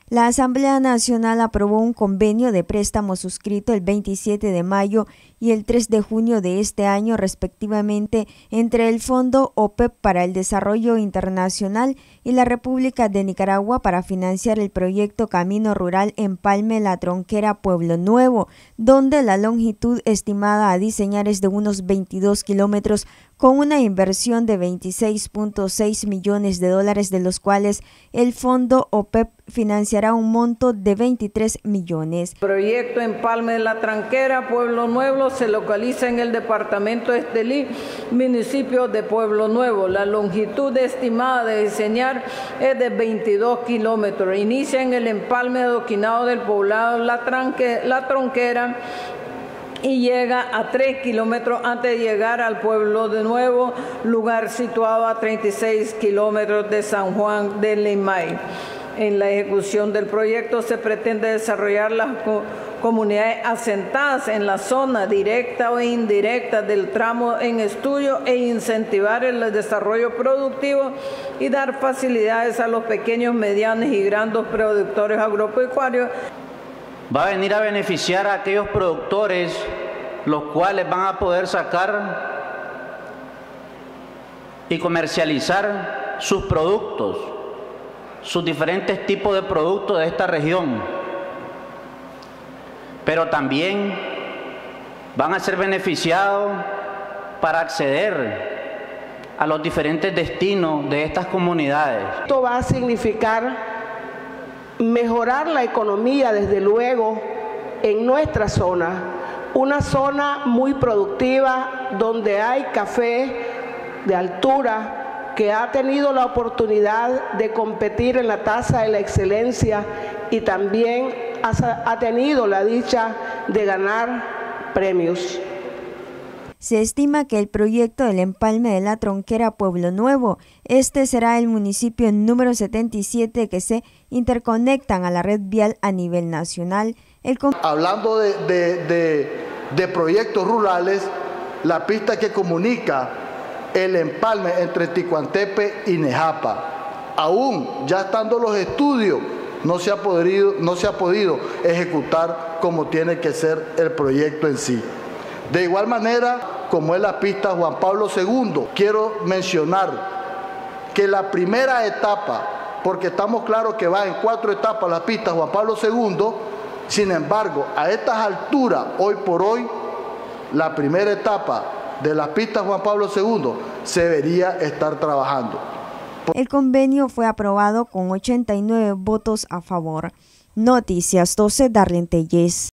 La Asamblea Nacional aprobó un convenio de préstamo suscrito el 27 de mayo y el 3 de junio de este año respectivamente entre el Fondo OPEP para el Desarrollo Internacional y la República de Nicaragua para financiar el proyecto Camino Rural Empalme La Tronquera Pueblo Nuevo, donde la longitud estimada a diseñar es de unos 22 kilómetros con una inversión de $26.6 millones, de los cuales el Fondo OPEP financiará un monto de 23 millones. El proyecto Empalme de La Tronquera Pueblo Nuevo se localiza en el departamento de Estelí, municipio de Pueblo Nuevo. La longitud estimada de diseñar es de 22 kilómetros. Inicia en el empalme adoquinado del poblado La Tronquera y llega a 3 kilómetros antes de llegar al Pueblo de Nuevo, lugar situado a 36 kilómetros de San Juan de Limay. En la ejecución del proyecto se pretende desarrollar las comunidades asentadas en la zona directa o indirecta del tramo en estudio e incentivar el desarrollo productivo y dar facilidades a los pequeños, medianos y grandes productores agropecuarios. Va a venir a beneficiar a aquellos productores los cuales van a poder sacar y comercializar sus productos, sus diferentes tipos de productos de esta región, pero también van a ser beneficiados para acceder a los diferentes destinos de estas comunidades. Esto va a significar mejorar la economía, desde luego, en nuestra zona, una zona muy productiva donde hay café de altura que ha tenido la oportunidad de competir en la tasa de la excelencia y también ha tenido la dicha de ganar premios. Se estima que el proyecto del empalme de La Tronquera Pueblo Nuevo, será el municipio número 77 que se interconectan a la red vial a nivel nacional. Hablando de proyectos rurales, la pista que comunica el empalme entre Ticuantepe y Nejapa, aún ya estando los estudios, no se ha podido ejecutar como tiene que ser el proyecto en sí. De igual manera, como es la pista Juan Pablo II, quiero mencionar que la primera etapa, porque estamos claros que va en 4 etapas la pista Juan Pablo II, sin embargo, a estas alturas, hoy por hoy, la primera etapa de la pista Juan Pablo II se debería estar trabajando. El convenio fue aprobado con 89 votos a favor. Noticias 12, Darlene Tellez.